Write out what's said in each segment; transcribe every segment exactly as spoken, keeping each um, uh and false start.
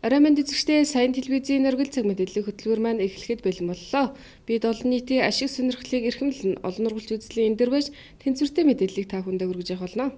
Орой мэнд эзэгчдээ сайн телевизийн оргил цаг мэдээллийн хөтөлбөр маань эхлэхэд бэлэн боллоо. Бид олон нийтийн ашиг сонирхлыг эрхэмлэн олон ургалж үзлийн энэ дэр байж тэнцвэртэй мэдээллийг та бүхэндээ хүргэж явах болно.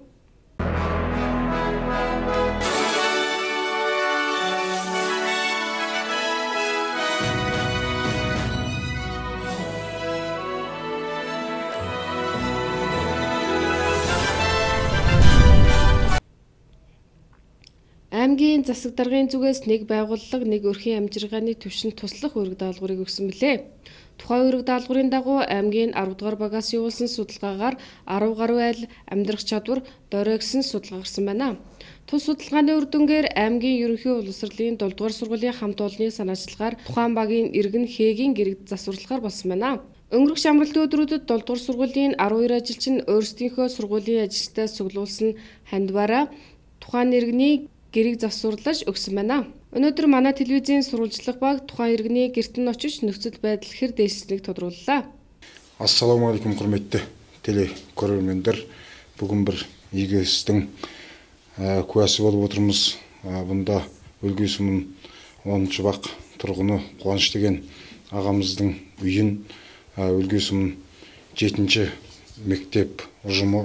Аймгийн засаг даргын зүгээс нэг байгууллага нэг өрхийн амжиргааны түвшинд туслах үүрэг даалгаврыг өгсөн билээ. Тухайн үүрэг даалгаврын дагуу аймгийн арав дугаар багаас явуулсан судалгаагаар арав гаруй айл амьдрах чадвар дорой гэсэн судалгаа гарсан байна. Тус судалгааны үр дүнгээр аймгийн ерөнхий улсрлын дөрөв дугаар сургуулийн хамт олонны санаачлагаар тухайн багийн иргэн Хээгийн гэрэг засварлахаар болсон байна. Өнгөрөх шамралтын өдрүүдэд дөрөв дугаар сургуулийн арав хоёр ажилчин өөрсдийнхөө сургуулийн ажилчдаа цуглуулсан хандваараа тухайн иргэний гэрийг засварлаж өгсөн байна. Өнөөдөр манай телевизийн сурвалжлах баг тухайн иргэний гэрт нь очиж нөхцөл байдал хэр дээшлэгийг тодрууллаа. Ассаламу алейкум құрметті телекөрермендер. Бүгін бір игі істің куәсі болып отырмыз. Бұнда Өлгей сұмын оныншы бақ тұрғыны Қуаныш деген ағамыздың үйін, Өлгей сұмын жетінші мектеп ұжымы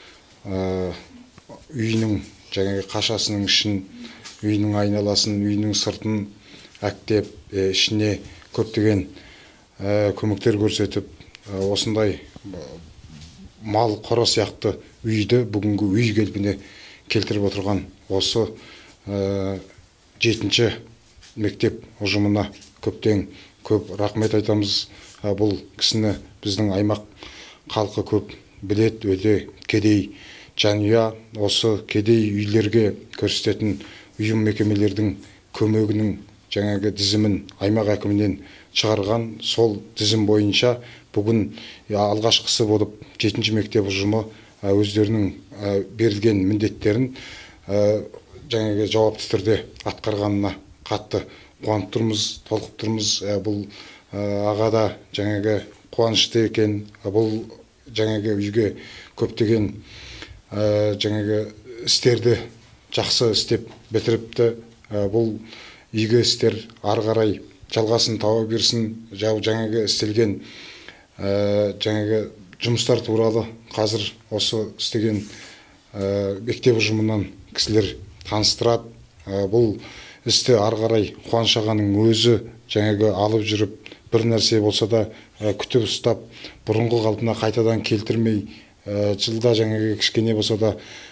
үйінің жаңағы қашасының ішін, үйінің айналасын, үйінің сыртын әктеп, ішіне көптеген көмектер көрсетіп, осындай мал қора сияқты үйді бүгінгі үй келбіне келтіріп отырған осы жетінші мектеп ұжымына көптен көп рахмет айтамыз. Бұл кісіні біздің аймақ халқы көп білет, өте кедей жанұя, осы кедей үйлерге көрсететін ұйым мекемелердің көмегінің жаңағы тізімін аймақ әкімінен шығарған. Сол тізім бойынша бүгін алғашқысы болып жетінші мектеп ұжымы өздерінің берілген міндеттерін жаңағы жауапты түрде атқарғанына қатты қуанып тұрмыз, толқып тұрмыз. Бұл ағада жаңағы қуанышты екен. Бұл жаңағы үйге көптеген жаңағы істерді жақсы істеп бітіріпті. Бұл игі істер ары қарай жалғасын тауа берсін. Жаңағы істелген жаңағы жұмыстар туралы қазір осы істеген мектеп ұжымынан кісілер таныстырады. Бұл істі ары қарай Қуаныш ағаның өзі жаңағы алып жүріп, бір нәрсе болса да күтіп ұстап, бұрынғы қалпына қайтадан келтірмей, жылда жаңағы кішкене болса да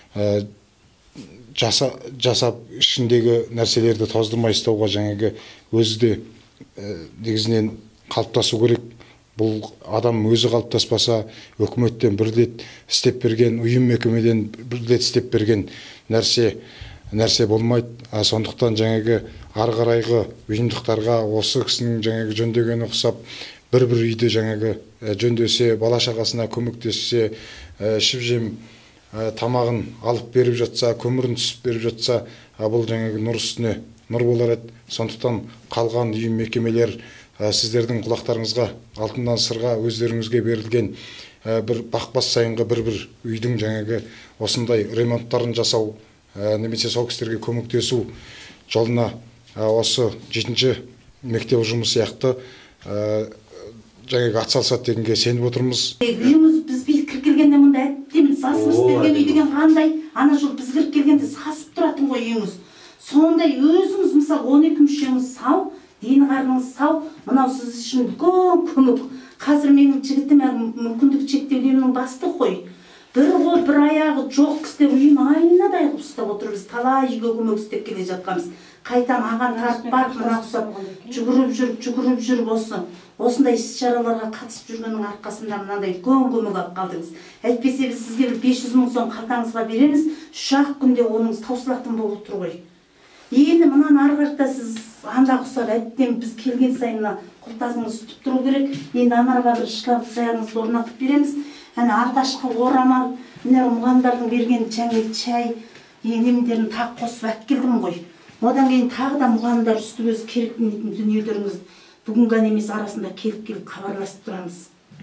жасап ішіндегі нәрселерді тоздырмай ұстауға жаңағы өзі де негізінен қалыптасу керек. Бұл адам өзі қалыптаспаса, өкіметтен бірлет істеп берген, ұйым мекемеден бірлет істеп берген нәрсе нәрсе болмайды. Сондықтан жаңағы ары қарайғы ұйымдықтарға осы кісінің жаңағы жөндегені ұқсап, бір-бір үйді жаңағы жөндесе, бала шағасына көмектессе, ішіп-жем тамағын алып беріп жатса, көмірін түсіп беріп жатса, бұл жаңағы нұр үстіне нұр болар еді. Сондықтан қалған ұйым мекемелер сіздердің құлақтарыңызға алтыннан сырға өздеріңізге берілген бір бақпас сайынғы бір-бір үйдің жаңағы осындай ремонттарын жасау, немесе сол кісілерге көмектесу жолына осы жетінші мектеп ұжымы сияқты жаңағы атсалысады дегенге сеніп отырмыз. Үйіміз біз кіріп келгенде мұнда әттеміз сасып істелген үй деген қандай, ана жыл біз кіріп келгенде сасып тұратын ғой үйіңіз. Сондай өзіңіз мысалы он екі мүшеңіз сау, дені қарныңыз сау, мынау сіз үшін үлкен көмек. Қазір менің жігітім мүмкіндік шектеулерінің басты қой. Бір қол, бір аяғы жоқ кісілер үйін айнадай қылып ұстап отыр. Біз талай үйге көмек істеп келе жатқанбыз. Қайтам аған тарып барып, мына ұқсап жүгіріп жүріп, жүгіріп жүріп осы. Осындай іс-шараларға қатысып жүргеннің арқасында мынандай үлкен көмек алып қалдыңыз. Әйтпесе біз сізге бір бес жүз мың сом қалтаңызға береміз, үш-ақ күнде оныңыз таусылақтың болып тұр ғой. Енді мынаны ары қарата сіз анда құсап әттен біз келген сайын мына құлтазыңыз түтіп тұру керек. Енді анаға бір шкаф саяғыңызды орнатып береміз. Әне ардашқы орамал, міне мұғалімдердің берген жаңа чай, енемдерін тақ қосып әткелдім ғой. Одан кейін тағы да мұғалімдер үсті өзі керек дүниелеріңіз бүгінгі емес арасында келіп-келіп хабарласып тұрамыз.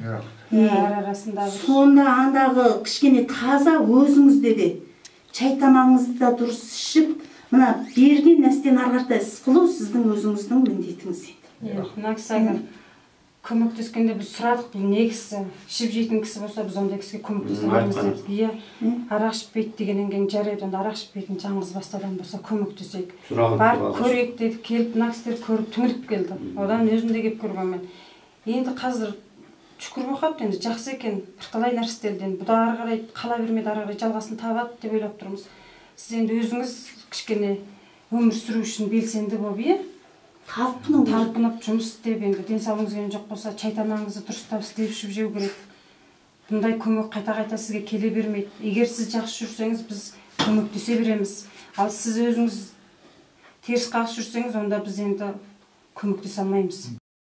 Сонда андағы кішкене таза өзіңізде де чай тамағыңызды да дұрыс ішіп, мына берген нәрседен ары қарата іс қылу сіздің өзіңіздің міндетіңіз еді. Мына кісі көмектескенде біз сұрадық, бұл не кісі, ішіп жейтін кісі болса, біз ондай кісіге көмектесе аламыз дедік. Иә, арақ ішпейді дегеннен кейін жарайды, онда арақ ішпейтін жалғыз басты адам болса көмектесейік. Барып көрейік дедік, келіп мына кісілер көріп түңіліп келді. Одан өзім де келіп көргенмін. Енді қазір шүкір болып енді жақсы екен, бірталай нәрселерден бұда ары қарай қала бермейді, ары қарай жалғасын табады деп ойлап тұрмыз. Сіз енді өзіңіз кішкене өмір сүру үшін белсенді болып, иә? Талпынып, талпынып жұмыс істеп, енді денсаулығыңыз келген жоқ болса, шайтанаңызды дұрыстап істеп ішіп жеу керек. Бұндай көмек қайта-қайта сізге келе бермейді. Егер сіз жақсы жүрсеңіз, біз көмектесе береміз. Ал сіз өзіңіз теріс қағыс жүрсеңіз, онда біз енді көмектесе алмаймыз.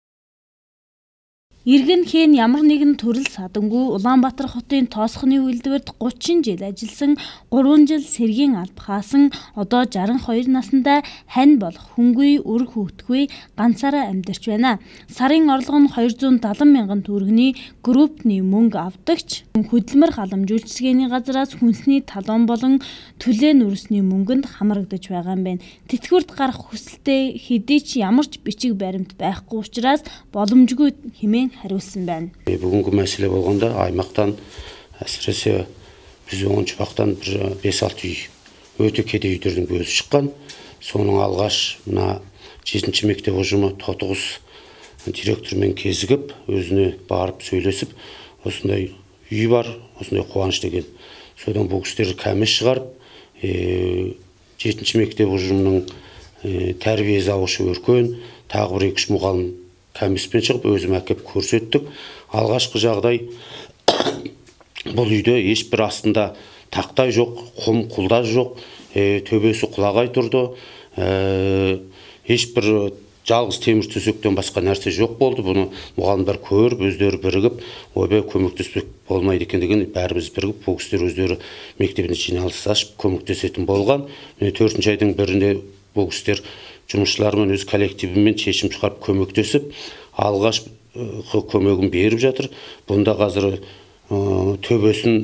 Иргэн хэн ямар нэгэн төрөл садангүй Улаанбаатар хотын тоосхны үйлдвэрт гучин жил ажилласан гурван жил сэргийн алба хаасан одоо жаран хоёр наснда хань болох хүнгүй үр хүүхдгүй ганцаараа амьдарч байна. Сарын орлого нь хоёр зуун далайн мянган төгрөгийн группны мөнгө авдагч хөдөлмөр халамжуулчилгээний газраас хүнсний талон болон төлөө нүрсний мөнгөнд хамрагдаж байгаа юм байна. Тэтгэврт гарах хүсэлтэд хэдий ч ямар ч бичиг баримт байхгүй учраас боломжгүй хэмээн хариулсан байна. Бүгінгі мәселе болғанда аймақтан әсіресе біз оныншы бақтан бір бес алты үй өте кедей үйлердің өзі шыққан. Соның алғаш мына жетінші мектеп ұжымы Тотығыз директормен кезігіп, өзіне барып сөйлесіп, осындай үй бар, осындай қуаныш деген. Содан бұл кісілер кәмес шығарып, жетінші мектеп ұжымының тәрбие зауышы Өркен, тағы бір екі-үш мұғалім кәмеспен шығып, өзім әкеп көрсеттік. Алғашқы жағдай бұл үйде ешбір астында тақтай жоқ, құм құлдаз жоқ, төбесі құлағай тұрды. Ешбір жалғыз темір төсектен басқа нәрсе жоқ болды. Бұны мұғалімдар көріп, өздері бірігіп, ойбай көмектеспек болмайды екен деген бәріміз бірігіп, бұл кісілер өздері мектебіне жиналыс ашып көмектесетін болған. Төртінші айдың бірінде бұл кісілер жұмысшылармен өз коллективімен шешім шығарып көмектесіп, алғаш көмегін беріп жатыр. Бұнда қазір төбесін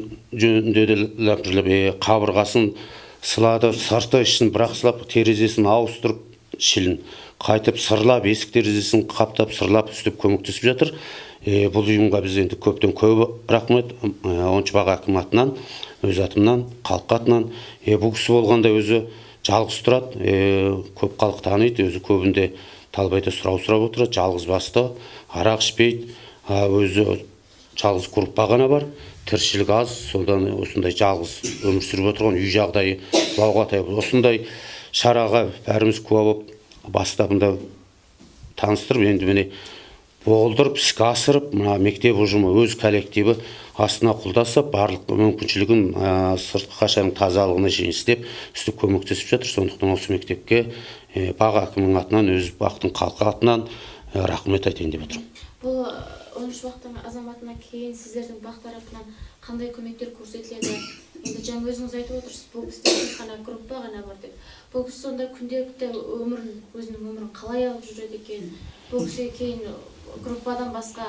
жөндеді, қабырғасын сылады, сырты ішін бірақ сылап, терезесін ауыстырып, шілін қайтып сырлап, есік терезесін қаптап, сырлап, үстіп көмектесіп жатыр. Бұл ұйымға біз енді көптен көп рахмет, оныншы бақ әкім атынан, өз атымнан, халық атынан. Бұл кісі болғанда өзі жалғыз тұрады, көп халық таниды, өзі көбінде Талбайда сұрау сұрап отырады, жалғыз басты, арақ ішпейді, өзі жалғыз группа ғана бар, тіршілік аз, содан осындай жалғыз өмір сүріп отырған үй жағдайы құлауға таяп. Осындай шараға бәріміз куә болып бастапында таныстырып, енді міне болдырып, іске асырып, мектеп ұжымы өз коллективі астына құлдасып, барлық мүмкіншілігін сыртқы қашаның тазалығына шейін істеп, үстіп көмектесіп жатыр. Сондықтан осы мектепке бақ әкімнің атынан, өз бақтың халқы атынан рахмет айтайын деп отырмын. Бұл оныншы бақтың азаматына кейін сіздердің бақ тарапынан қандай көмектер көрсетіледі? Енді жаңа өзіңіз айтып отырсыз, бұл кісілер ғана группа ғана бар деп. Бұл кісі сонда күнделікті өмірін, өзінің өмірін қалай алып жүреді екен? Бұл кісі кейін группадан басқа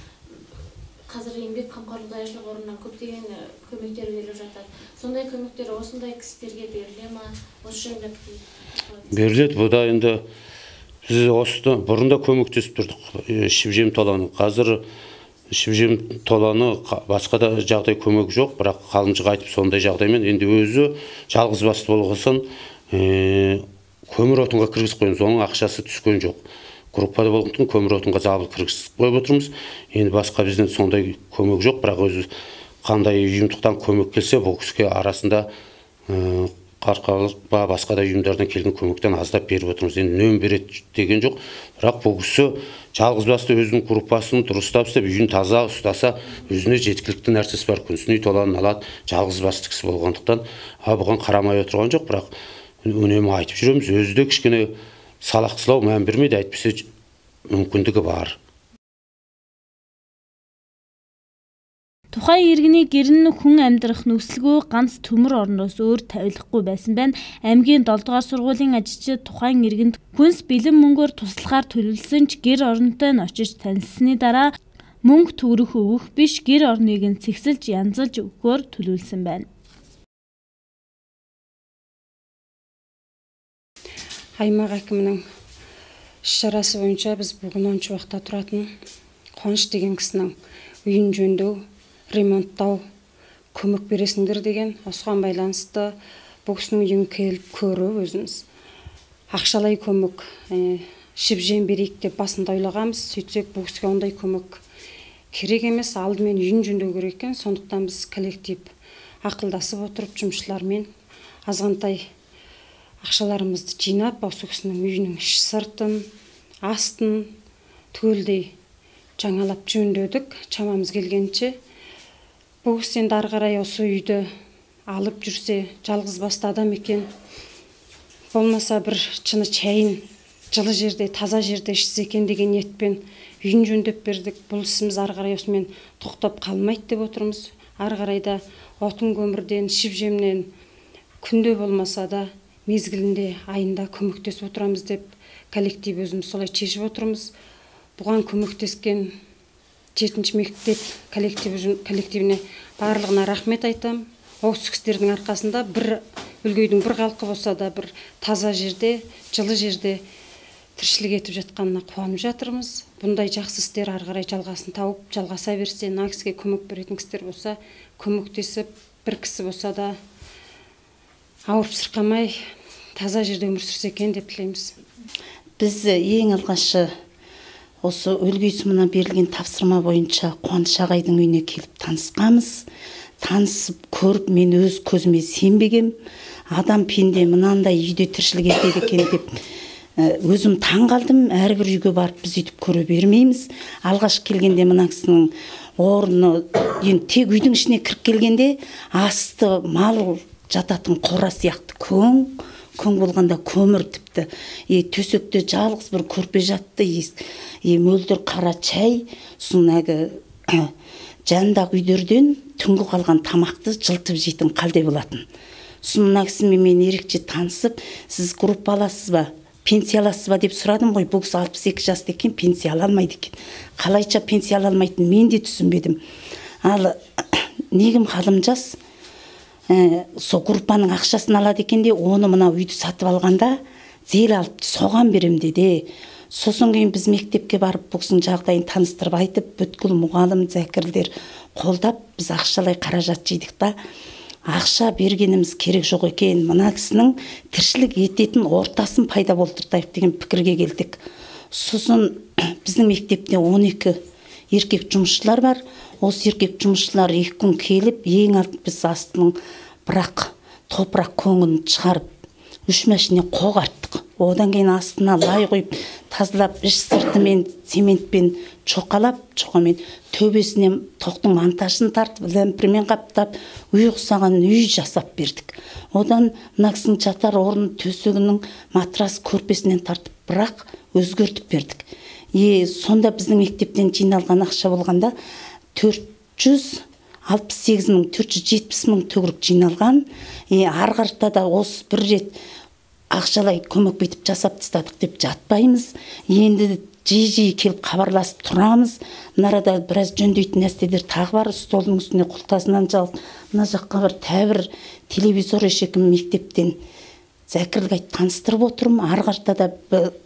қазір еңбек қамқорлық даяшылық орнынан көптеген көмектер беріліп жатады. Сондай көмектер осындай кісілерге беріле ма? Осы жайында беріледі. Бұда енді біз осы бұрында көмектесіп тұрдық. Ішіп-жем толаны. Қазір ішіп-жем толаны басқа да жағдай көмек жоқ, бірақ қалымжыға айтып сондай жағдаймен енді өзі жалғыз басты болғасын көмір отынға кіргізіп қоймыз. Оның ақшасы түскен жоқ. Группада болғандықтан көмір отынға жабылып кіргізіп қойып отырмыз. Енді басқа бізден сондай көмек жоқ, бірақ өзі қандай ұйымдықтан көмек келсе, бұл кісіге арасында қарқалық ба басқа да ұйымдардан келген көмектен аздап беріп отырмыз. Енді нөм береді деген жоқ, бірақ бұл кісі жалғыз басты өзінің группасын дұрыстап істеп, үйін таза ұстаса, өзіне жеткілікті нәрсесі бар, күнсін үй толанын алады, жалғыз басты кісі болғандықтан бұған қарамай отырған жоқ, бірақ үнемі айтып жүреміз. Өзі де кішкене салақтылау мән бермейді, әйтпесе мүмкіндігі бар. Тухайн иргэний гэрн хүн амьдрах нөхцөлгүй ганц төмөр орноос өөр тавилахгүй байсан байна. Аймгийн долдугаар сургуулийн ажилчид тухайн иргэнд хүнс бэлэн мөнгөөр туслахаар төлөвлөсөн ч гэр оронтой нь очиж танилцсны дараа мөнгө төгрөх өгөх биш, гэр орныг нь цэгсэлж янзалж өгөхөөр төлөвлөсөн байна. аймақ әкімінің іс-шарасы бойынша біз бүгін он шуақта тұратын Қуаныш деген кісінің үйін жөндеу, ремонттау, көмек бересіңдер деген, осыған байланысты бұл кісінің үйін келіп көріп өзіміз ақшалай көмек шіп-жем берейік деп басында ойлағанбыз. Сөйтсек бұл кісіге ондай көмек керек емес, алдымен үйін жөндеу керек екен. Сондықтан біз коллектив ақылдасып отырып жұмысшылармен азғантай ақшаларымызды жинап, осы кісінің үйінің іш сыртын, астын түгелдей жаңалап жөндедік, шамамыз келгенше. Бұл кісі енді ары қарай осы үйді алып жүрсе, жалғыз басты адам екен. Болмаса бір шыны чайын жылы жерде, таза жерде ішсе екен деген ниетпен үйін жөндеп бердік. Бұл ісіміз ары қарай осымен тоқтап қалмайды деп отырмыз. Ары қарайда отын көмірден, шіп-жемнен күнде болмаса да мезгілінде, айында көмектесіп отырамыз деп коллектив өзіміз солай шешіп отырмыз. Бұған көмектескен жетінші мектеп коллективіне барлығына рахмет айтам. Осы кісілердің арқасында бір үлгейдің бір қалқы болса да бір таза жерде, жылы жерде тіршілік етіп жатқанына қуанып жатырмыз. Бұндай жақсы істер ары қарай жалғасын тауып, жалғаса берсе, мына кісіге көмек беретін кісілер болса, көмектесіп, бір кісі болса да ауырып сырқамай таза жерде өмір сүрсе екен деп тілейміз. Біз ең алғашы осы Өлгей сұмына берілген тапсырма бойынша Қуаныш ағайдың үйіне келіп танысқанбыз. Танысып көріп, мен өз көзіме сенбегем. Адам пенде мынандай үйде тіршілік етеді екен деп өзім таң қалдым. Әрбір үйге барып біз үйтіп көре бермейміз. Алғаш келгенде мына кісінің орны, енді тек үйдің ішіне кіріп келгенде асты мал жататын қора сияқты көң, көң болғанда көмір тіпті. Е, төсекте жалғыз бір көрпе жатты, е, мөлдір қара чай, сұнағы жандағы үйлерден түнгі қалған тамақты жылтып жейтін қалде болатын. Сұмына кісімен мен ерекше танысып, сіз группа аласыз ба, пенсия аласыз ба деп сұрадым ғой. Бұл кісі алпыс екі жаста екен, пенсия ала алмайды екен. Қалайша пенсия ала алмайтын мен де түсінбедім. Ал негім халым жас, ә, со группаның ақшасын алады екен де, оны мына үйді сатып алғанда зел алып соған берем деді. Сосын кейін біз мектепке барып бұл кісінің жағдайын таныстырып айтып, бүткіл мұғалім, зәкірлер қолдап, біз ақшалай қаражат жидік та, ақша бергеніміз керек жоқ екен. Мына кісінің тіршілік ететін ортасын пайда болдыртайық деген пікірге келдік. Сосын біздің мектепте он екі еркек жұмысшылар бар. Осы еркек жұмысшылар екі күн келіп, ең алып біз астының бірақ топырақ көңін шығарып, үш машине қоғарттық. Одан кейін астына лай қойып, тазалап, іш сыртымен, цементпен чоқалап, чоқамен төбесінен тоқтың монтажын тартып, ләмпірмен қаптап, үй ұқсаған үй жасап бердік. Одан мына кісінің жатар орын төсегінің матрас көрпесінен тартып, бірақ өзгертіп бердік. Е, сонда біздің мектептен жиналған ақша болғанда төрт жүз алпыс сегіз мың төрт жүз жетпіс мың төгірік жиналған. Е, арғарта да осы бір рет ақшалай көмек бетіп жасап тастадық деп жатпаймыз. Енді жиі-жиі келіп хабарласып тұрамыз. Мынарада біраз жөндейтін нәрселер тағы бар. Столдың үстіне құлтасынан жалып, мына жаққа бір тәбір телевизор ешекім мектептен зәкірлік айтып таныстырып отырмын. Арғарта да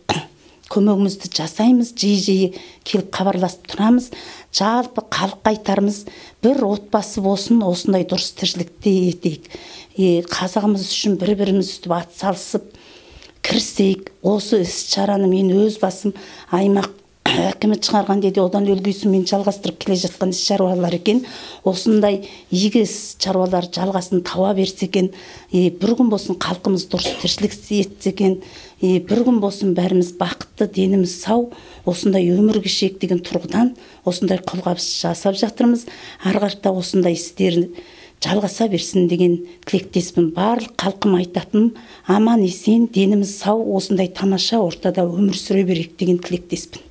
көмегімізді жасаймыз, жиі-жиі келіп хабарласып тұрамыз. Жалпы халыққа айтарымыз, бір отбасы болсын, осындай дұрыс тіршілікте етейік. Е, қазағымыз үшін бір-біріміз үстіп ат салысып кірісейік. Осы іс-шараны мен өз басым аймақ әкімі шығарған деді, одан Өлгей сұмымен жалғастырып келе жатқан іс-шаруалар екен. Осындай игі іс-шаруалар жалғасын тауа берсе екен, е, бір күн болсын халқымыз дұрыс тіршілік етсе екен, е, бір күн болсын бәріміз бақытты, деніміз сау, осындай өмір кешейік деген тұрғыдан осындай қолғабыс жасап жатырмыз. Арғарта осындай істер жалғаса берсін деген тілектеспін. Барлық халқым айтатын, аман есен, деніміз сау, осындай тамаша ортада өмір сүре берейік деген тілектеспін.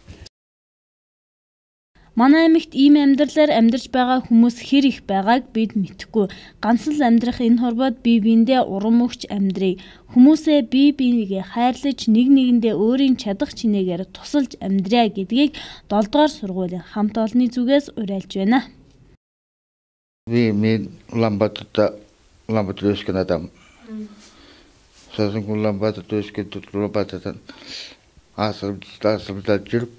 Манай аймагт ийм амьдралаар амьдарч байгаа хүмүүс хэр их байгааг бид мэдэхгүй. Ганц л амьдрах энэ хорвоод бие биендээ урам өгч амьдрий. Хүмүүсээ бие биенийг хайрлаж, нэг нэгэндээ өөрийн чадах чинээгээр тусалж амьдрья гэдгийг долдугаар сургуулийн хамт олонны зүгээс уриалж байна. Би мен Улаанбаатарта Улаанбаатар өскен адам. сосын Улаанбаатарт өскен Улаанбаатардан асырымда жүріп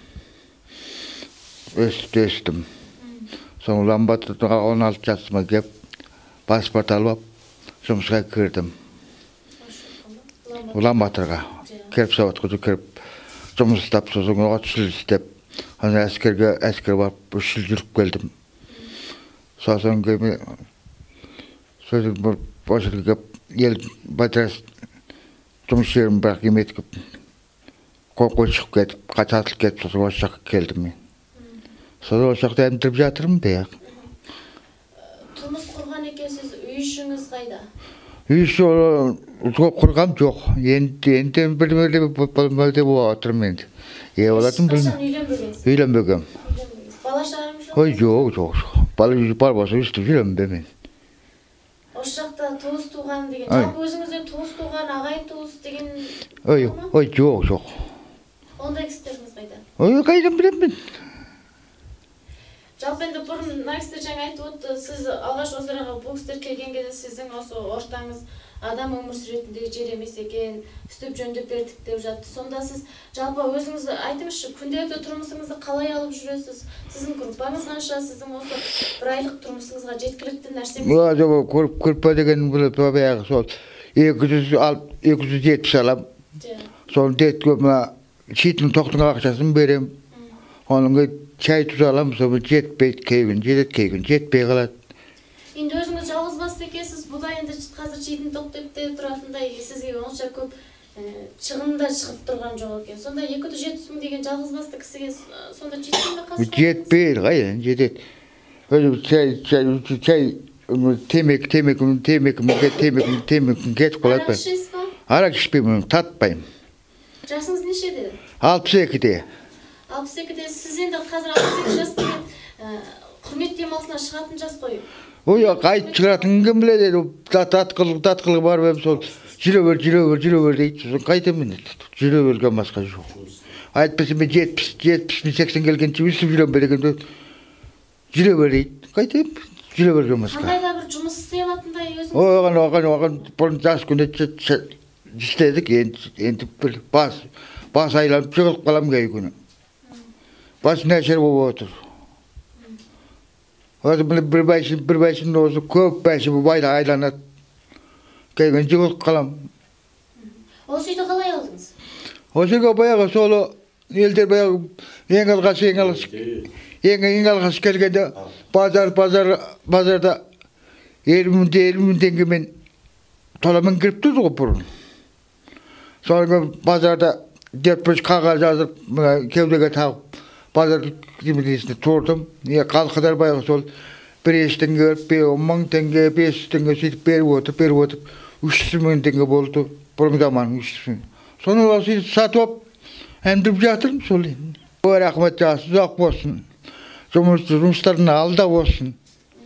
өстіп өстім. Соң Улаанбаатарда он алты жасыма кеп, паспорт алып, жұмысқа кірдім. Улаанбаатарға келіп сауатқа кіріп, жұмыс істеп, сосын отыз жыл істеп, әскерге әскер барып үш жыл жүріп келдім. Сосын кеме сөзім бір башырға кеп, ел батырас жұмыс жерім бірақ еметкіп, қоқой шығып кетіп, қататылып кетіп, сосын осы жаққа келдім мен. Сосын осы жақта әмдіріп жатырмын бәяқ. Тұрмыс құрған екенсіз, үй ішіңіз қайда? Үй іші құрғам жоқ. Енді білмелі болмалды болып отырмын енді. Е олардың білмей. Қашан үйленбегенсіз? Үйленбегем. Бала шағым жоқ? Ой, жоқ, жоқ. Бала бар болса өстіп үйленбемен. Осы жақта туыс туған деген, жалпы өзіңізден туыс туған, ағайын туыс деген Ой, ой, жоқ, жоқ. Ондай кісілеріңіз қайда? Ой, қайдан білемін. Жалпы енді бұрын мына кісілер жаңа айтып отты, сіз алғаш осы араға бұл кісілер келген кезде сіздің осы ортаңыз адам өмір сүретіндегі жер емес екен, үстіп жөндеп бердік деп жатты. Сонда сіз жалпы өзіңіз айтыңызшы, күнделікті тұрмысыңызды қалай алып жүресіз? Сіздің группаңыз қанша, сіздің осы бір айлық тұрмысыңызға жеткілікті нәрсе ме? Ой, жоқ, көріп көрпа деген біліп баяғы сол екі жүз жетпіс алам. Сол детке мына шетін тоқтың ақшасын берем. Оның чай тұз алам, сол жетпейді кейгін, жетеді кейгін, жетпей қалады. Енді өзіңіз жалғыз басты екенсіз, бұл да енді қазір шетін тоқ деп те тұратындай сізге онша көп шығында шығып тұрған жоқ екен. Сонда екі жүз жетпіс мың деген жалғыз басты кісіге сонда жетпей ме қазір? Жетпейді, қайдан жетеді. Чай, чай, чай, темек, темек, темек, темек, темек, кетіп қалады. Арақ ішесіз ба? Арақ ішпеймін, татпаймын. Жасыңыз нешеде? алпыс екіде. алпыс екіде сіз енді қазір алпыс екі жас деген құрмет демалысына шығатын жас қой. Ой, қайт шығаратын кім біледі, татқылық, татқылық бар бәм сол, жүре бер, жүре бер, жүре бер дейді, сосын қайтамын, жүре берген басқа жоқ. Айтпаса мен жетпіс, жетпіс, сексен келгенше өсіп жүрем бер деген, жүре бер дейді, қайтамын, жүре берген басқа. Қандай да бір жұмыс істей алатындай өзіңіз? Оған, оған, оған, бұрын жас күнде істедік, енді бір бас, бас айланып жығылып қалам кей күні. Бас нәшер болып отыр. Осы бір бәйшін, бір бәйшін осы көп бәйшін байда айланады. Кейген жығылып қалам. Осы үйді қалай алдыңыз? Осы үйге баяғы солы елдер баяғы ең алғаш, ең алғаш, ең алғаш келгенде базар, базар, базарда елу мың, елу мың теңгемен толамын кіріп тұрды ғой бұрын. Sonra bazarda dört beş kağıt yazıp kevdege tağıp bazar kimlikesinde turdum. Ya kalkılar bayağı sol bir beş tenge, bir on bin tenge, beş yüz tenge sütüp berip otup, berip otup üç yüz bin tenge boldu. Bugün zaman üç yüz bin. Sonra olsun satıp emdirip jatırım sol. Bu rahmet jası uzak olsun. Жұмыстарын алда olsun.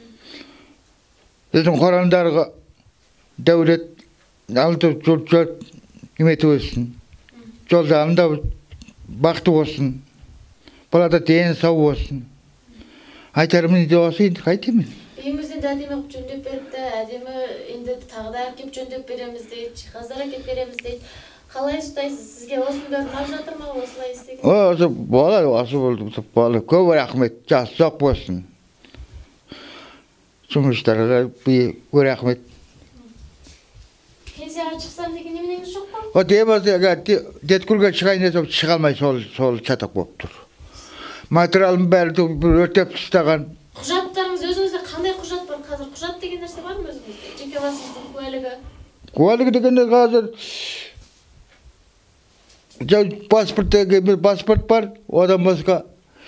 Bizim Kur'an'da devlet aldı jol nimeti olsun. Jollarında baktı olsun. Burada deyin sağ olsun. Aytarımın de olsun, kaytayım. Үйімізден де әдемі қып жөндеп беріпті, әдемі енді тағы да әкеп жөндеп береміз дейді, жиһаздар әкеп береміз дейді. Қалай ұстайсыз? Сізге осының бәрі ұнап жатыр ма осылай істеген? Осы бала, осы болды, бала. Көп рахмет, жасы ұзақ болсын. Жұмыстарға көп рахмет. Пенсияға шықсам деген неменеңіз жоқ па? О, демесі, деткүлге шығайын десем, шыға алмай сол шатақ болып тұр. Материалым бәрі өртеп тастаған. Құжаттарыңыз өзіңізде қандай құжат бар? Қазір құжат деген нәрсе бар ма өзіңізде? Жеке басыңыздың куәлігі? Куәлігі дегенде қазір паспорт деген паспорт бар, одан басқа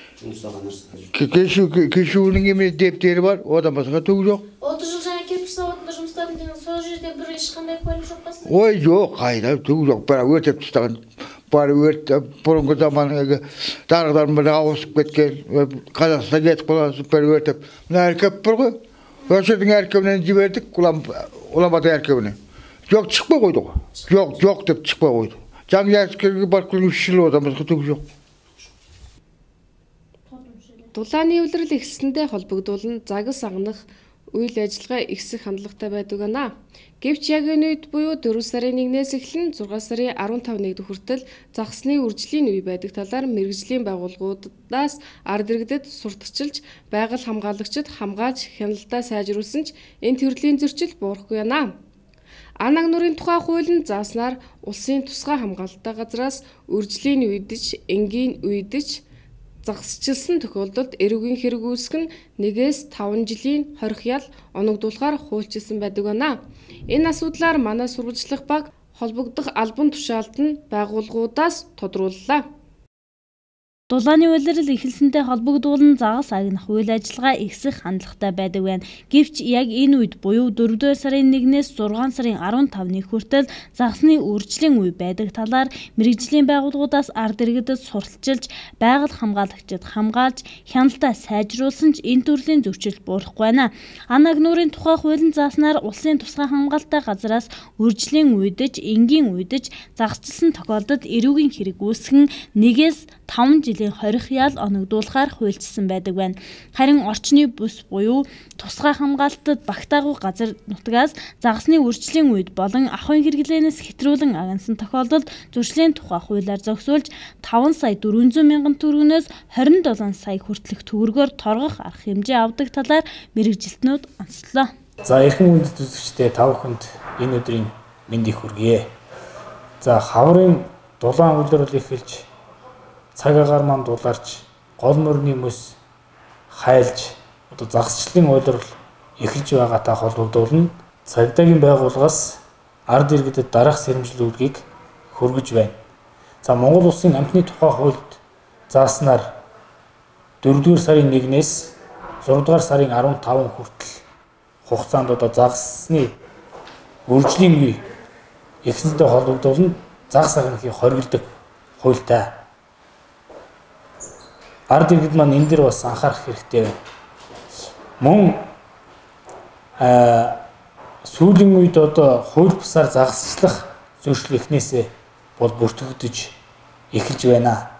кешуінің емес дептері бар, одан басқа түгі жоқ. отыз жыл жаңа кирпич зауытында жұмыстадым деген, сол жерде бір ешқандай куәлік жоқ па сізде? Ой, жоқ, қайда түгі жоқ, бірақ өртеп тастаған. Бары өртеп, бұрынғы заманғы дарғыдан бір ауысып кеткен, Қазақстан кетіп қаласы бір өртеп. Мына әркеп бір ғой, өршердің әркебінен жібердік, Улаанбаатар әркебіне. Жоқ, шықпай қойды ғой. Жоқ, жоқ деп шықпай қойды. Жаңғы әскерге бар күлің үш жыл одан басқа түгі жоқ. Дулааны эвлэрэл ихсэндээ холбогдуулан загас агнах үйл ажиллагаа ихсэх хандлагатай байдаг ана. Гэвч яг энэ үед буюу дөрөв сарын нэгнээс эхлэн зургаан сарын арван тавныг хүртэл загсны үржлийн үе байдаг талаар мэргэжлийн байгууллагуудаас ард иргэдэд сурталчилж, байгаль хамгаалагчид хамгаалж хяналтаа сайжруулсан ч энэ төрлийн зөрчил буурахгүй ана. Анаг нурын тухай хууль нь зааснаар улсын тусгай хамгаалалттай газраас үржлийн үедж, энгийн үедж загсчилсан тохиолдолд эрүүгийн хэрэг үүсэх нь нэгээс таван жилийн хорих ял оногдуулахаар хуульчилсан байдаг ана. Энэ асуудлаар манай сурвалжлах баг холбогдох албан тушаалд нь байгууллагуудаас тодрууллаа. Дулааны улирал эхэлсэнтэй холбогдуулан загас агнах үйл ажиллагаа ихсэх хандлагатай байдаг байна. Гэвч яг энэ үед буюу дөрөвдүгээр сарын нэгнээс зургаан сарын арван тавны хүртэл загасны үржлийн үе байдаг талаар мэргэжлийн байгууллагуудаас ард иргэдэд сурталчилж, байгаль хамгаалагчид хамгаалж, хяналтаа сайжруулсан ч энэ төрлийн зөрчил буурахгүй байна. Анаг нурын тухай хуулийн зааснаар улсын тусгай хамгаалалттай газраас үржлийн үедж, энгийн үедж загасчилсан тохиолдолд эрүүгийн хэрэг үүсэх нь нэгээс таван жилийн хорих ял оногдуулахаар хуульчилсан байдаг байна. Харин орчны бүс буюу тусгай хамгаалалтад багтаагүй газар нутгаас загасны үржлийн үед болон ахуйн хэрэглээнээс хэтрүүлэн агнасан тохиолдолд зөрчлийн тухай хуулиар зохицуулж таван сая дөрвөн зуун мянган төгрөгнөөс хорин долоон сая хүртэлх төгрөгөөр торгох арга хэмжээ авдаг талаар мэргэжилтнүүд онцлоо. За эрхэм хүндэт үзэгчдээ тав хүнд энэ өдрийн мэндийг хүргье. За хаврын дулаан улирал эхэлж цаг агаар манд дулаарч гол мөрний мөс хайлж одоо загасчлалын улирал эхэлж байгаатай холбогдуулна цагдаагийн байгууллагаас ард иргэдэд дараах сэрэмжлүүлгийг хүргэж байна. За Монгол улсын амтны тухай хуульд зааснаар дөрөвдүгээр сарын нэгнээс зургаадугаар сарын арван таван хүртэл хугацаанд одоо загасны үржлийн үе эхэлсэнтэй холбогдуулна загас агнахыг хориглодог хуультай. Ард иргэд маань энэ дэр бас анхаарах хэрэгтэй байна. Мөн а сүүлийн үед одоо хууль бусаар загасчлах зөрчил эхнээсээ бол бүртгэгдэж эхэлж байна.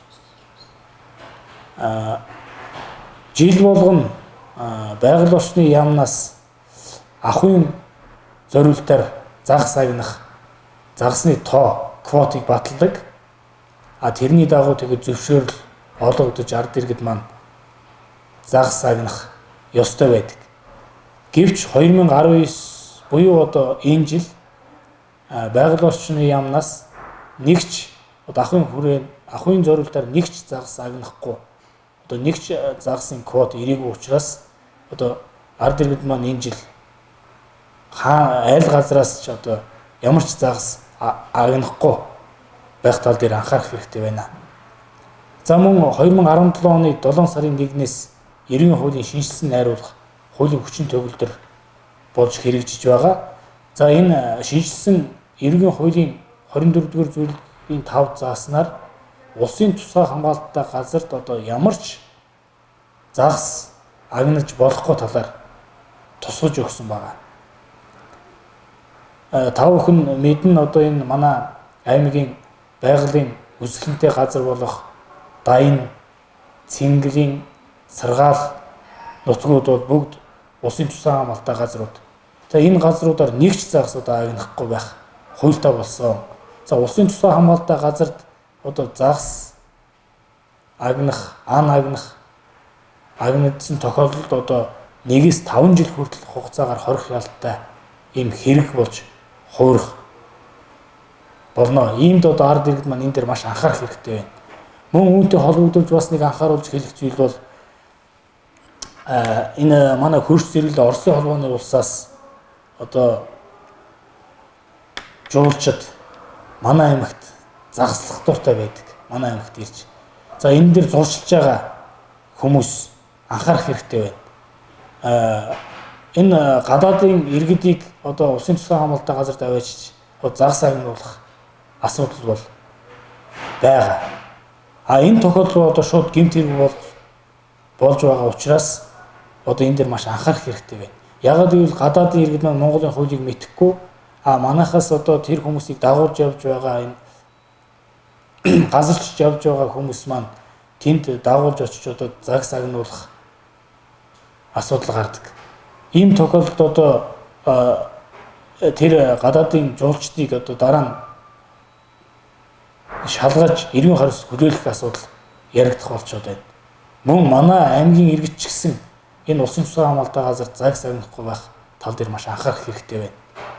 А жил болгон байгаль орчны яамнаас ахуйн зориултаар загас агнах загасны тоо квотыг баталдаг. А тэрний дагуу тэгээд зөвшөөрөл олгогдож ард иргэд маань загас агнах ёстой байдаг. Гэвч хоёр мянга арван девять буюу одоо энэ жил байгаль орчны яамнаас нэгч одоо ахуйн хүрээ ахуйн зориултаар нэгч загас агнахгүй одоо нэгч загасын квот ирээгүй учраас одоо ард иргэд маань энэ жил айл газраас ч одоо ямар ч загас агнахгүй байх тал дээр анхаарах хэрэгтэй байна. За мөн хоёр мянга арван долоо оны долоон сарын нэгнээс эрийн хуулийн шинжилсэн найруулах хуулийн хүчин төгөлдөр болж хэрэгжиж байгаа. За энэ шинжилсэн эрийн хуулийн хорин дөрөвдүгээр зүйлийн тав зааснаар улсын тусгай хамгаалалттай газарт одоо ямар ч загас агнаж болохгүй талаар тусгаж өгсөн байгаа. Тав хүн мэднэ одоо энэ манай аймгийн байгалийн үзэсгэлэнтэй газар болох Дайн, Цэнгэлийн, Саргаал нутгууд бол бүгд улсын тусгай хамгаалалттай газрууд. За энэ газруудаар нэгч загасууд агнахгүй байх хуультай болсон. За улсын тусгай хамгаалалттай газарт одоо загас агнах, ан агнах агнагдсан тохиолдолд одоо нэгээс таван жил хүртэл хугацаагаар хорих ялттай ийм хэрэг болж хуурах болно. Иймд одоо ард иргэд маань энэ дээр маш анхаарах хэрэгтэй байна. Мөн үүнтэй холбогдуулж бас нэг анхааруулж хэлэх зүйл бол энэ манай хөрш зэрэглэл Оросын холбооны улсаас одоо жуулчид манай аймагт загаслах дуртай байдаг. Манай аймагт ирж. За энэ дээр зуршилж байгаа хүмүүс анхаарах хэрэгтэй байна. А энэ гадаадын иргэдийг одоо улсын тусгай хамгаалалттай газарт аваачиж загас агнуулах асуудал бол байгаа. А энэ тохиолдол одоо шууд гэмт хэрэг бол болж байгаа учраас одоо энэ дээр маш анхаарах хэрэгтэй байна. Ягаад гэвэл гадаадын иргэд маань Монголын хуулийг мэдэхгүй а манайхаас одоо тэр хүмүүсийг дагуулж явж байгаа энэ газарч явж байгаа хүмүүс маань тэнд дагуулж очиж одоо загас агнуулах асуудал гардаг. ийм тохиолдолд одоо тэр гадаадын жуулчдыг одоо дараа нь шалгаж эргэн хариуц хүлээх асуудал яригдах болчиход байна. Мөн манай аймгийн иргэд ч гэсэн энэ улсын тусгай хамгаалалтын газар загс агнахгүй байх тал дээр маш анхаарах хэрэгтэй байна.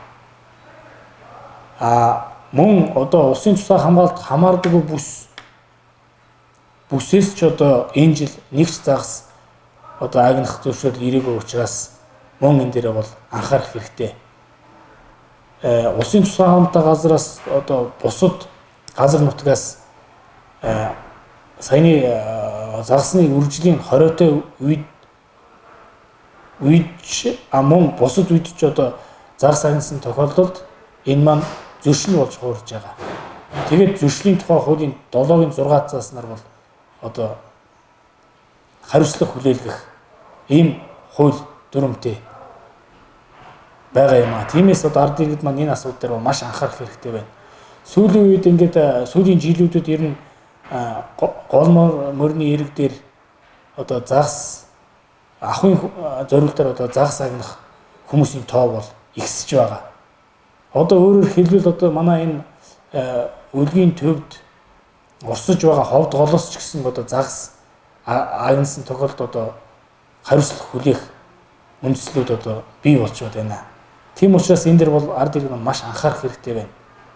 А мөн одоо улсын тусгай хамгаалалт хамаардаг бүс бүсээс ч одоо энэ жил нэгч загс одоо агнах зөвшөөрөл ирээгүй учраас мөн энэ дээр бол анхаарах хэрэгтэй. Э улсын тусгай хамгаалалтын газраас одоо бусад газар нутгаас саяны загсны үржлийн хориотой үед үед а мөн бусад үед ч одоо загс агнасан тохиолдолд энэ маань зөрчил болж хуурж байгаа. Тэгээд зөрчлийн тухай хуулийн долоогийн зургаан цааснаар бол одоо хариуцлага хүлээлгэх ийм хууль дүрмтэй байгаа юм а. Тиймээс одоо ард иргэд маань энэ асуудал дээр маш анхаарах хэрэгтэй байна. Сүүлийн үед ингээд сүүлийн жилүүдэд ер нь гол мөрний ирэг дээр одоо загс ахын зориултаар одоо загс агнах хүмүүсийн тоо бол ихсэж байгаа. Одоо өөрөөр хэлбэл одоо манай энэ үлгийн төвд урсаж байгаа ховд голоос ч гэсэн одоо загс агнасан тохиолдолд одоо хариуцлага хүлээх үндслүүд одоо бий болчиход байна. Тийм учраас энэ дэр бол ард иргэд маш анхаарах хэрэгтэй байна.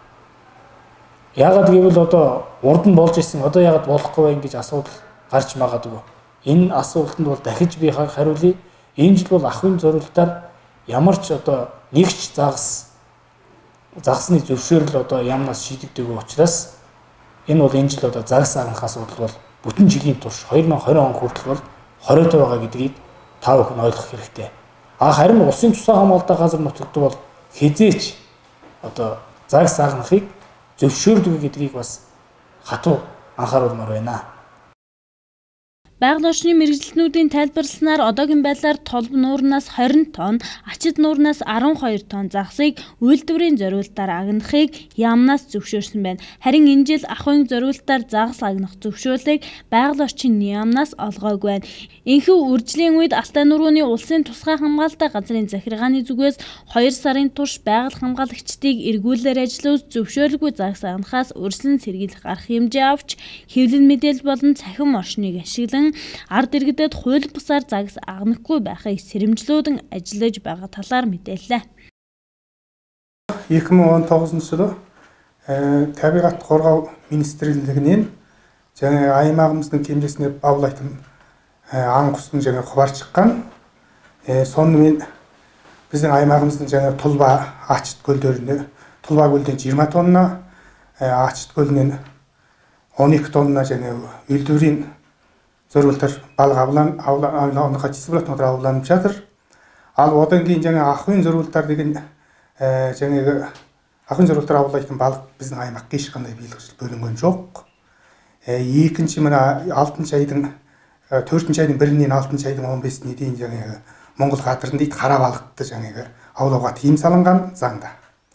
Яагаад гэвэл одоо урд нь болж ирсэн одоо яагаад болохгүй вэ гэж асуудал гарч магадгүй. Энэ асуултанд бол дахиж би хариулъя. Энэ жил бол ахын зориултаар ямар ч одоо нэгч загс загсны зөвшөөрөл одоо ямнаас шийдэгдэг учраас энэ бол энэ жил одоо загс агнах асуудал бол бүтэн жилийн турш две тысячи двадцать он хүртэл бол хориотой байгаа гэдгийг та бүхэн ойлгох хэрэгтэй. А харин улсын тусгай хамгаалалтын газар нутагт бол хизээч одоо загс агнахыг зөвшөөрдөг гэдгийг бас хатуу анхааруулмаар байна. Байгаль орчны мэргэжилтнүүдийн тайлбарласнаар одоогийн байдлаар толб нуурнаас двадцать тонн, ачид нуурнаас twelve тонн загсыг үйлдвэрийн зориултаар агнахыг яамнаас зөвшөөрсөн байна. Харин энэ жил ахуйн зориултаар загс агнах зөвшөөрлийг байгаль орчны яамнаас олгоогүй байна. Энэхүү үржлийн үед Алтай нурууны улсын тусгай хамгаалалтын газрын захиргааны зүгээс two сарын турш байгаль хамгаалагчдыг эргүүлэлээр ажиллаж зөвшөөрлгүй загс агнахаас өрсөлдөн сэргийлэх арга хэмжээ авч хэвлэл мэдээлэл болон цахим орчныг ашиглан ард иргэдэд хууль бусаар загс агнахгүй байхыг сэрэмжлүүдэн ажиллаж байгаа талаар мэдээллээ. two thousand nineteen жылы табиғат қорғау министрлігінен жаңа аймағымыздың кемжесіне баулайтын аң құстың жаңа хабар шыққан. Сонымен біздің аймағымыздың жаңа Тұлба Ачыт көлдеріне Тұлба көлден twenty тонна, Ачыт көлінен twelve тонна жаңа үйлдвэрийн зориултар балық аулан ауланға дисциплинатор ауланып жатыр. Ал одан кейін жаңа ахын зориултар деген жаңағы ахын зориултар аулайтын балық біздің аймаққа ешқандай биылғы бөлінген жоқ. Екінші мына алтыншы айдың төртінші айдың бірінен алтыншы айдың он бесіне дейін жаңағы Моңғол қатырын дейді қара балықты жаңағы аулауға тыйым салынған заңда.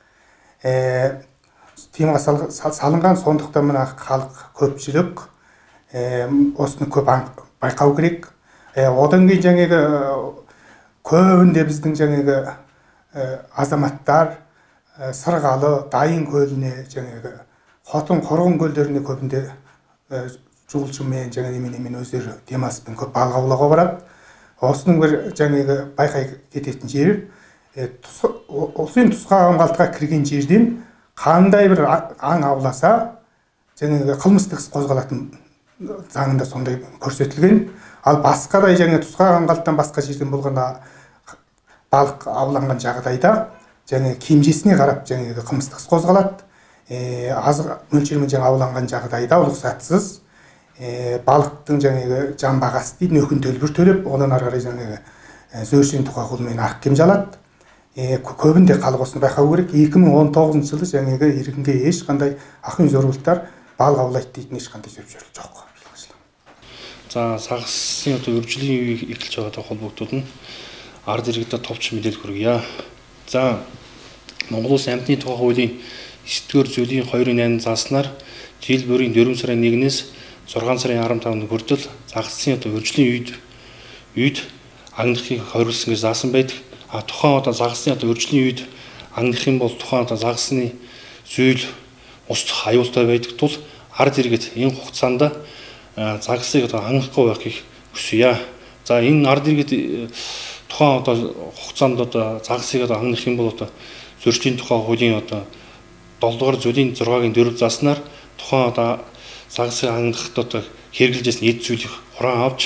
Тыйымға салынған, сондықтан мына халық көпшілік осыны көп байқау керек. Одан кейін жаңағы көбінде біздің жаңағы азаматтар Сырғалы, Дайын көліне, жаңағы Хотын, Қорғын көлдеріне көбінде жуылшымен жаңа немен өздері демалыспен көп балық аулауға барады. Осының бір жаңағы байқай кететін жері улсын тусгай хамгаалтқа кірген жерден қандай бір аң ауласа жаңағы қылмыстық іс қозғалатын заңында сондай көрсетілген. Ал басқадай жаңа тусгай хамгаалттан басқа жерден болғанда балық ауланған жағдайда жаңа кемжесіне қарап жаңағы қылмыстық іс қозғалады. Аз мөлшермен жаңа ауланған жағдайда рұқсатсыз балықтың жаңағы жан бағасы дейді нөкін төлбір төлеп, одан ары қарай жаңағы зөрчилік тухай хуулымен арыз кемже алады. Көбінде халық осыны байқау керек. two thousand nineteen жылы жаңағы иргэнге ешқандай ахын зориултар балық аулайды дейтін ешқандай зөвшөөрөл жоқ. За сагсын одоо үржлийн үе эхэлж байгаатай холбогдуулна ард иргэдэд товч мэдээлэл хүргье. За Монгол Улсын амьтны тухай хуулийн nine-р зүйлийн two eight зааснаар жил бүрийн four сарын one-ээс six сарын fifteen хүртэл загсын одоо үржлийн үед үед агнахыг хориулсан гэж заасан байдаг. А тухайн одоо загасны одоо өржлийн үед ангих юм бол тухайн одоо загасны зүйл устдах аюултай байдаг тул ард иргэд энэ хугацаанд загасыг одоо хангахгүй байхыг хүсье. За энэ ард иргэд тухайн одоо хугацаанд одоо загасыг одоо хангах юм бол одоо зөрчлийн тухай хуулийн одоо долоо дугаар зүйлийн зургагийн дөрөв зааснаар тухайн одоо загасыг хангахад одоо хэрэгжилжсэн эд зүйлийг хураан авч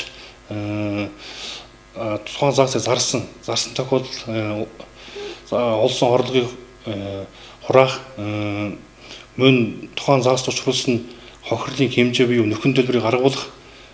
тухайн загасыг зарсан зарсан тохиолдол олсон орлогыг хураах мөн тухайн загас тушруулсан хохирлын хэмжээ буюу нөхөн төлбөрийг гаргуулах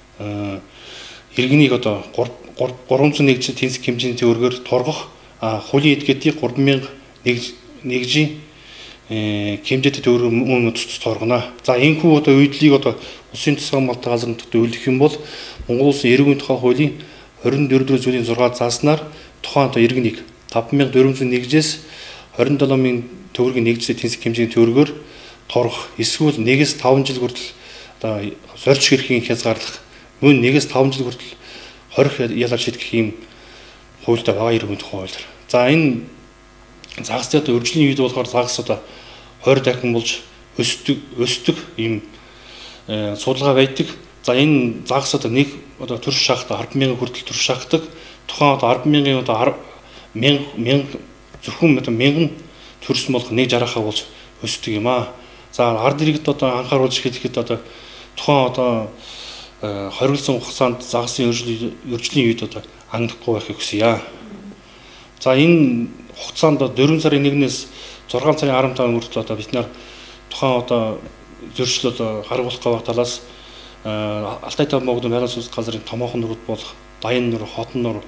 иргэнийг одоо гурван зуун нэг тэнцэг хэмжээний төгрөгөөр торгох хуулийн этгээдийг гурван мянга нэгжийн хэмжээтэй төгрөгөөр мөн тус торгоно. За энэхүү одоо үйдлийг одоо улсын тусгай малтай газар нутагт үйлдэх юм бол Монгол улсын эрүүгийн тухай хуулийн хорин дөрөв зүйлийн зургаар зааснаар тухайн одоо иргэнийг таван мянга дөрвөн зуун нэгжээс хорин долоо мянган төгрөгийн нэгжтэй тэнцэг хэмжээний төгрөгөөр торгох эсвэл нэгээс таван жил хүртэл одоо зорж хэрхийн хязгаарлах мөн нэгээс таван жил хүртэл хорих ялаар шийдэх юм хуультай байгаа эрүүгийн тухай хуулиар. За энэ загасны одоо өржлийн үед болохоор загас одоо хоёр дахин болж өсдөг өсдөг ийм судалгаа байдаг. За энэ загас одоо нэг одоо төрш шахта арван мянган хүртэл төрш шахдаг. Тухайн одоо арван мянган одоо мянга зөвхөн одоо мянган төрсөн болох нэг жарахаа болж өсдөг юм аа. За ард иргэд одоо анхааруулж хэлэхэд одоо тухайн одоо хоригдсон хугацаанд загасны өржлийн үед одоо хангахгүй байхыг хүсье. За энэ хугацаанд дөрвөн сарын нэгнээс зургаан сарын арван тавын хүртэл одоо бид нар тухайн одоо зөрчил одоо гаргуулах гавх талаас Алтай таван богдон байгаль суурь газрын томоохон нурууд болох Даян нур, Хотон нур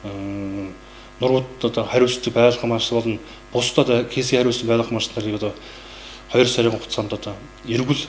нурууд одоо хариуцдаг байгаль хамгаалалт болон бусдад кейсийн хариуцсан байгаль хамгаалалт нарыг одоо хоёр сарын хугацаанд одоо эргүүл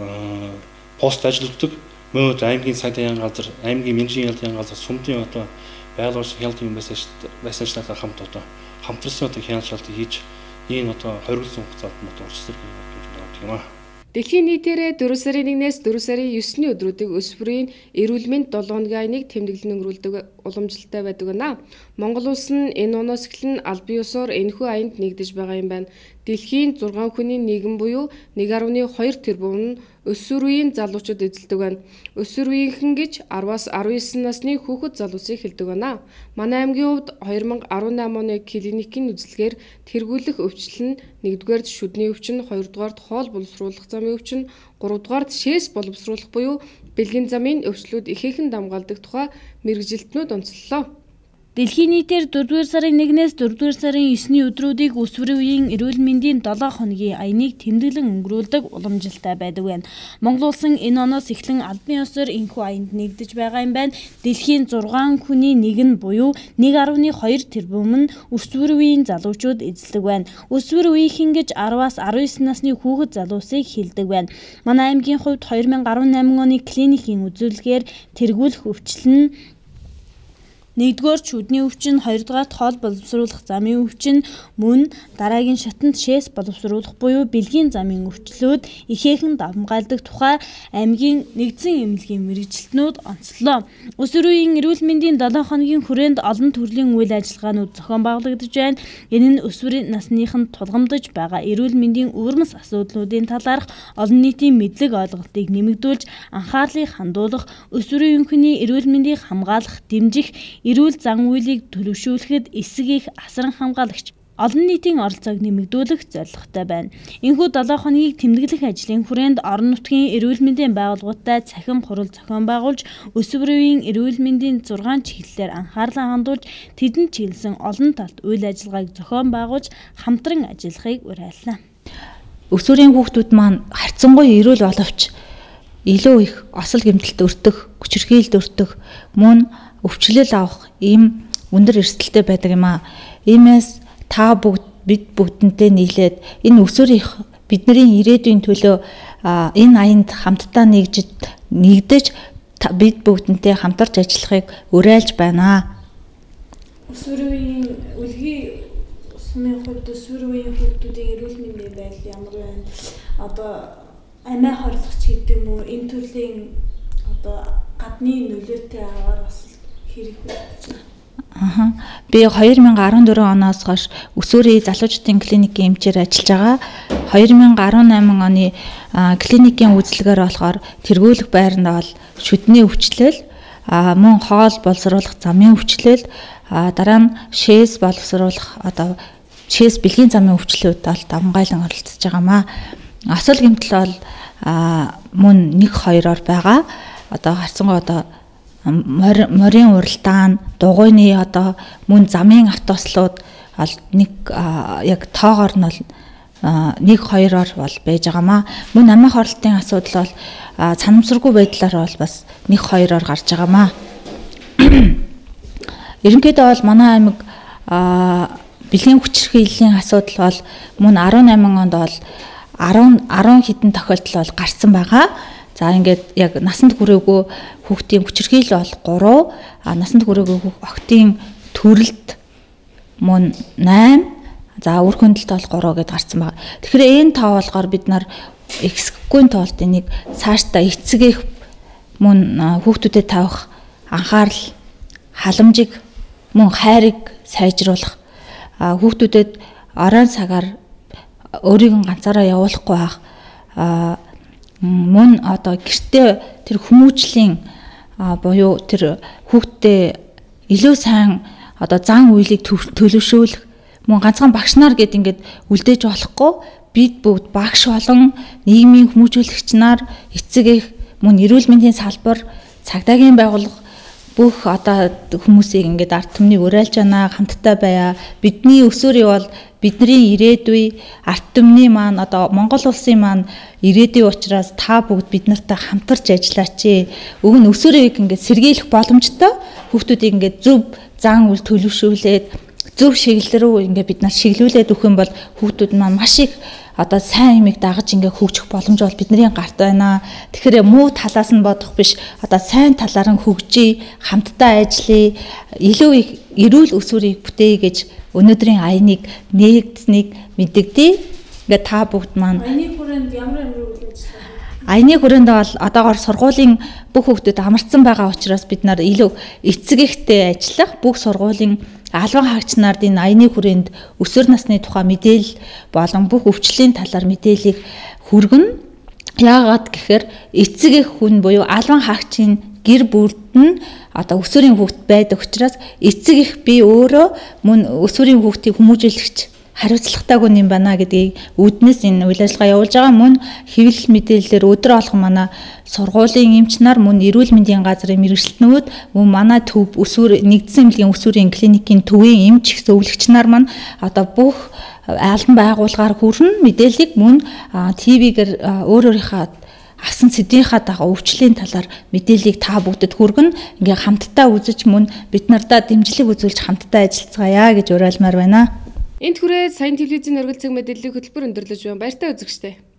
пост ажилладаг. Мөн аймгийн сайд аян газар, аймгийн мэргэжлийн ялын газар, сумдын одоо байгаль орчин хяналтын юм байсан байсанчлалтай хамт одоо хамтарсан одоо хяналтыг хийж энэ одоо хоригдсон хугацаанд одоо урьдчилан хийж байгаа юм аа. Дэлхийн нийтээрээ дөрөв сарын нэгнээс дөрөв сарын есний өдрүүдийг өс бүрийн эрүүл мэнд долоо хоногийн айныг тэмдэглэн өнгөрүүлдэг уламжлалтай байдаг гэнэ. Монгол улс нь энэ оноос эхлэн аль бие усаар энэхүү айнд нэгдэж байгаа юм байна. Дэлхийн зургаан хүний нийгэм буюу нэг гаруй хоёр тэрбум нь өсвөр үеийн залуучууд эзэлдэг байна. Өсвөр үеийнхэн гэж араваас арван есөн насны хүүхэд залуусыг хэлдэг байна. Манай аймгийн хувьд хоёр мянга арван намын оны клиникийн үзэлгээр тэргүүлэх өвчлөл нь нэгдүгээрд шүдний өвчин, хоёрдугаард хоол боловсруулах замын өвчин, гуравдугаард шээс боловсруулах буюу бэлгийн замын өвчлүүд ихээхэн дамгаалдаг тухай мэргэжилтнүүд онцлолоо. Дэлхийн нийтээр дөрөвдүгээр сарын нэгнээс дөрөвдүгээр сарын есний өдрүүдийг өсвөр үеийн эрүүл мэндийн долоо хоногийн айныг тэмдэглэн өнгөрүүлдэг уламжлалтай байдаг байна. Монгол улсын энэ оноос эхлэн албан ёсоор энэхүү айнд нэгдэж байгаа юм байна. Дэлхийн зургаан хүний нэг нь буюу нэг гаруй хоёр тэрбум нь өсвөр үеийн залуучууд эзэлдэг байна. Өсвөр үеийнхэн гэж араваас арван есөн насны хүүхэд залуусыг хэлдэг байна. Манай аймгийн хувьд хоёр мянга арван намын оны клиникийн үзүүлэлгээр тэргүүлэх өвчлөл нь нэгдүгээр шүдний өвчин, хоёрдугаарт хоол боловсруулах замын өвчин, мөн дараагийн шатанд шээс боловсруулах буюу бэлгийн замын өвчлүүд ихээхэн давмгаалдаг тухай аймгийн нэгдсэн эмнэлгийн мэргэжилтнүүд онцлоо. Өсвөр үеийн эрүүл мэндийн долоо хоногийн хүрээнд олон төрлийн үйл ажиллагаанууд зохион байгуулагдаж байна. Энэ нь өсвөр насныханд тулгамдж байгаа эрүүл мэндийн өвөрмөс асуудлуудын талаарх олон нийтийн мэдлэг ойлголтыг нэмэгдүүлж, анхаарлыг хандуулах, өсвөр үеийн хүний эрүүл мэндийг хамгаалах, дэмжих, эрүүл зан үйлийг төлөвшүүлэхэд эсэг их асран хамгаалагч олон нийтийн оролцоог нэмэгдүүлэх зорилготой байна. Энэхүү долоо хоногийг тэмдэглэх ажлын хүрээнд орон нутгийн эрүүл мэндийн байгууллагуудтай цахим хурал зохион байгуулж, өсвөр үеийн эрүүл мэндийн зургаан чиглэлээр анхаарлаа хандуулж, тэдэнд чиглэсэн олон талт үйл ажиллагааг зохион байгуулж, хамтран ажиллахыг уриаллаа. Өсвөрийн хүүхдүүд маань харьцангуй эрүүл боловч илүү их осол гэмтэлд өртөх, хүчирхийлэлд өртөх, мөн өвчлөл авах ийм өндөр эрсдэлтэй байдаг юм аа. Иймээс та бүгд бид бүгдэнтэй нийлээд энэ өсвөрийн бидний ирээдүйн төлөө энэ аянд хамтдаа нэгж нэгдэж бид бүгдэнтэй хамтарч ажиллахыг уриалж байна. Өсвөр үеийн үлгий сумын хувьд өсвөр үеийн хүүхдүүдийн эрүүл мэндийн байдал ямар байна? Одоо амиа хорлогч гэдэг юм уу? Энэ төрлийн одоо гадны нөлөөтэй аваар бас хэрэг байна. Аха. Би две тысячи десятый оноос хойш Өсвөрийн залуучдын клиникийн эмчээр ажиллаж байгаа. две тысячи десятый оны клиникийн үйлчлэгээр болохоор тэргүүлэх байранд бол шүдний өвчлөл, мөн хоол боловсруулах замын өвчлөл, дараа нь шээс боловсруулах одоо шээс бэлгийн замын өвчлөлүүд бол давмгайлан оролцож байгаамаа. Асал гэмтэл бол мөн нэг хоёроор байгаа. Одоо харцангуй одоо морин уралдаан, дугуйны одоо мөн замын автобуслууд бол нэг яг тоогоор нь бол нэг хоёроор бол байж байгаамаа. Мөн амиах оролтын асуудал бол санамсаргүй байдлаар бол бас нэг хоёроор гарч байгаамаа. Ерөнхийдөө бол манай аймаг бэлгийн хүчирхийллийн асуудал бол мөн десятван онд бол десять десять хэдэн тохиолдол бол гарсан байгаа. За ингээд яг насанд хүрээгүй хүүхдийн хүчирхийл бол гурав, а насанд хүрээгүй охтын төрөлд мөн восемь, за үр хөндлөлт бол гурав гэдээ гарсан байгаа. Тэгэхээр энэ тоо болохоор бид нар эксгүй тоолт энийг цаашдаа эцэг их мөн хүүхдүүдэд тавих анхаарал, халамжийг мөн хайрыг сайжруулах, хүүхдүүдэд оройн цагаар өөрийг ганцаараа явуулахгүй байх, мөн одоо гэртээ тэр хүмүүжлийн буюу тэр хүүхдэд илүү сайн одоо зан үйлийг төлөвшүүлэх, мөн ганцхан багш нар гэд ингээд үлдээж болохгүй бид бүгд багш болон нийгмийн хүмүүжүүлэгч нар, эцэг эх, мөн эрүүл мэндийн салбар, цагдаагийн байгууллага бүх одоо хүмүүсийг ингээд ард түмнийг уриалж байна, хамтдаа байя. Бидний өсвөрийн бол бидний ирээдүй, ард түмний маань одоо Монгол улсын маань ирээдүй учраас та бүгд бид нартай хамтарч ажиллаач. Уг нь өсвөрийг ингээд сэргийлэх боломжтой хүүхдүүдийг ингээд зөв зан үйл төлөвшүүлээд зөв шиглэл рүү ингээд бид нар шиглүүлээд өгөх юм бол хүүхдүүд маань маш их одоо сайн юмыг дагаж ингээ хөгжих боломж бол бидний гарт байна. Тэгэхээр муу талаас нь бодох биш, одоо сайн талаар нь хөгжиж, хамтдаа ажиллая, илүү их эрүүл өсвөрийг бүтээе гэж өнөөдрийн аяныг нээгдсэнийг мэддэгдээ. Ингээ та бүгд маань аяны хүрээнд ямар ямар үйл ажиллагаа? Аяны хүрээнд бол одоогоор сургуулийн бүх хүүхдүүд амарцсан байгаа учраас бид нар илүү эцэг эхтэй ажиллах, бүх сургуулийн албан хаагч нарт энэ аяны хүрээнд өсвөр насны тухай мэдээлэл болон бүх өвчлөлийн талаар мэдээллийг хүргэнэ. Яагаад гэхээр эцэг эх хүн буюу албан хаагчийн гэр бүлд нь одоо өсвөрийн хүүхд байдаг учраас эцэг эх би өөрөө мөн өсвөрийн хүүхдийг хүмүүжүүлэгч хариуцлагатайг юм байна гэдгийг үүднээс энэ үйл ажиллагаа явуулж байгаа. Мөн хэвлэл мэдээлэлээр өдөр болгон манай сургуулийн эмч нар, мөн эрүүл мэндийн газрын мэргэжилтнүүд, мөн манай төв өсвөр нэгдсэн эмнэлгийн өсвөрийн клиникийн төвийн эмч их зөвлөгч нар маань одоо бүх албан байгууллагаар хүрэн мэдээллийг мөн ТV-гээр өөр өөрийнхөө авсан сэдвийнхаа дагуу өвчлөлийн талаар мэдээллийг та бүгдэд хүргэнэ. Ингээ хамтдаа үзэж мөн бид нартаа дэмжлэг үзүүлж хамтдаа ажиллацгаая гэж уриалмаар байна. Энд хүрээд Сайн телевизийн оргил цаг мэдээллийг хөтөлбөр өндөрлөж байна. Баяртай үзэгчтэй.